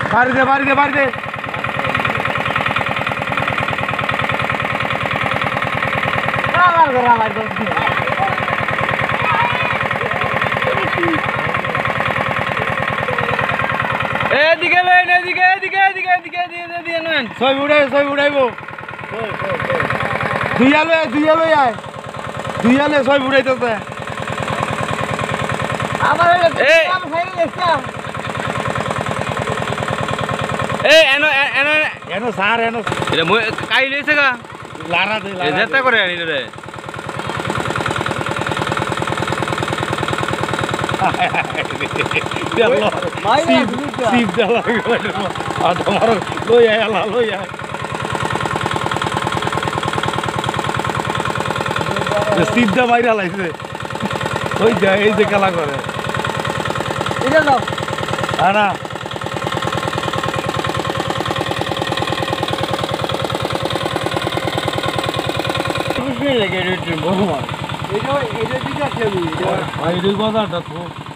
বাড়ি দে বাড়ি দে বাড়ি দে এদিকে নেন এদিকে এদিকে এদিকে এদিকে এদিকে নেন ছয় উড়াইবো দুই আলো আয় দুই আলে ছয় উড়াইতেছে আমার এই এনো এনো এনো সার এনো এটা কাই লইছে গা লারা দে এ যেটা করে আনি রে সিপ দেওয়া আর তোমার লই আয় আলা লই আয় সিপ দা মাইরা লাইছে ওই যা এই যে খেলা করে এটা দাও না লাগে এটা বড় মাছ এটা দিকে খেলি ভাই দুই বাজারটা তো